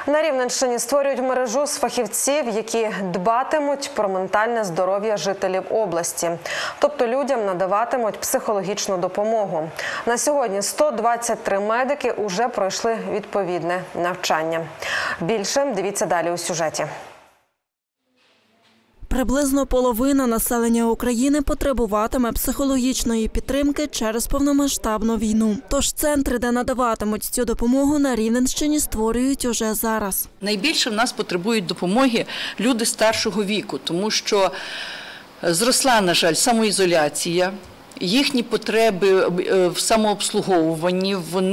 На Рівненщині створюють мережу з фахівців, які дбатимуть про ментальне здоров'я жителів області. Тобто людям надаватимуть психологічну допомогу. На сьогодні 123 медики вже пройшли відповідне навчання. Більше дивіться далі у сюжеті. Приблизно половина населення України потребуватиме психологічної підтримки через повномасштабну війну. Тож центри, де надаватимуть цю допомогу, на Рівненщині створюють уже зараз. Найбільше в нас потребують допомоги люди старшого віку, тому що зросла, на жаль, самоізоляція, їхні потреби в самообслуговуванні,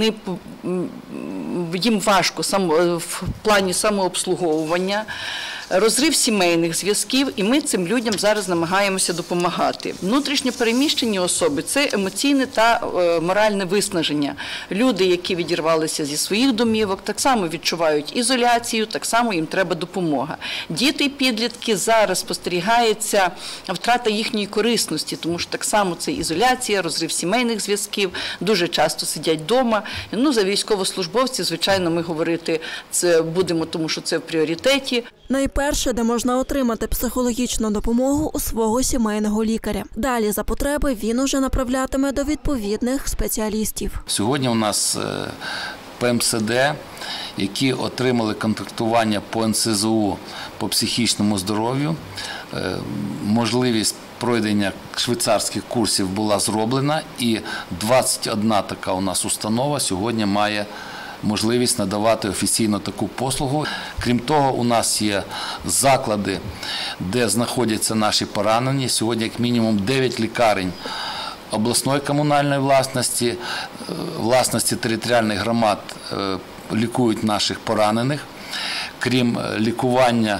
їм важко в плані самообслуговування, розрив сімейних зв'язків, і ми цим людям зараз намагаємося допомагати. Внутрішньо переміщені особи – це емоційне та моральне виснаження. Люди, які відірвалися зі своїх домівок, так само відчувають ізоляцію, так само їм треба допомога. Діти і підлітки зараз спостерігається втрата їхньої корисності, тому що так само це ізоляція, розрив сімейних зв'язків, дуже часто сидять вдома. За військовослужбовців, звичайно, ми говорити це будемо, тому що це в пріоритеті. Найперше, де можна отримати психологічну допомогу у свого сімейного лікаря. Далі за потреби він уже направлятиме до відповідних спеціалістів. Сьогодні у нас ПМСД, які отримали контрактування по НСЗУ по психічному здоров'ю. Можливість пройдення швейцарських курсів була зроблена, і 21 така у нас установа сьогодні має можливість надавати офіційно таку послугу. Крім того, у нас є заклади, де знаходяться наші поранені. Сьогодні, як мінімум, 9 лікарень обласної комунальної власності територіальних громад лікують наших поранених. Крім лікування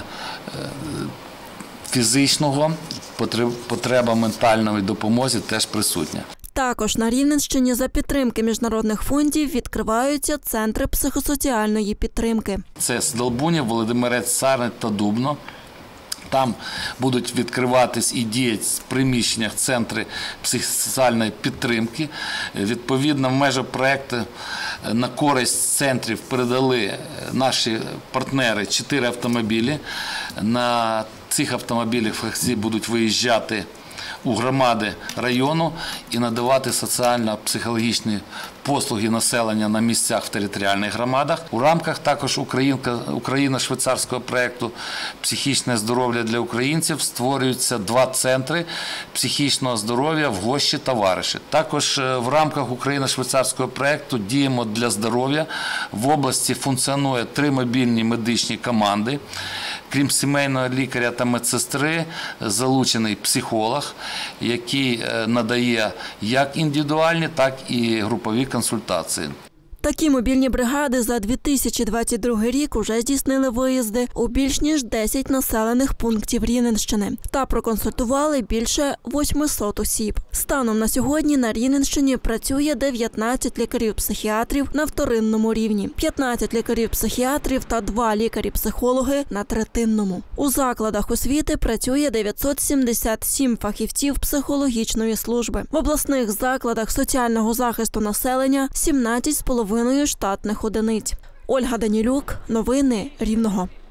фізичного, потреба ментальної допомоги теж присутня. Також на Рівненщині за підтримки міжнародних фондів відкриваються центри психосоціальної підтримки. Це Здолбунів, Володимирець, Сарни та Дубно. Там будуть відкриватись і діяти в приміщеннях центри психосоціальної підтримки. Відповідно, в межах проєкту на користь центрів передали наші партнери 4 автомобілі. На цих автомобілях фахівці будуть виїжджати у громади району і надавати соціально-психологічні послуги населення на місцях в територіальних громадах. У рамках також Україно-швейцарського проєкту «Психічне здоров'я для українців» створюються 2 центри психічного здоров'я в Гощі та Вариші. Також в рамках Україно-швейцарського проєкту «Діємо для здоров'я» в області функціонує 3 мобільні медичні команди. Крім сімейного лікаря та медсестри, залучений психолог, який надає як індивідуальні, так і групові консультації. Такі мобільні бригади за 2022 рік уже здійснили виїзди у більш ніж 10 населених пунктів Рівненщини та проконсультували більше 800 осіб. Станом на сьогодні на Рівненщині працює 19 лікарів-психіатрів на вторинному рівні, 15 лікарів-психіатрів та 2 лікарі-психологи на третинному. У закладах освіти працює 977 фахівців психологічної служби. В обласних закладах соціального захисту населення – 17,5 штатних одиниць. Ольга Данілюк. Новини Рівного.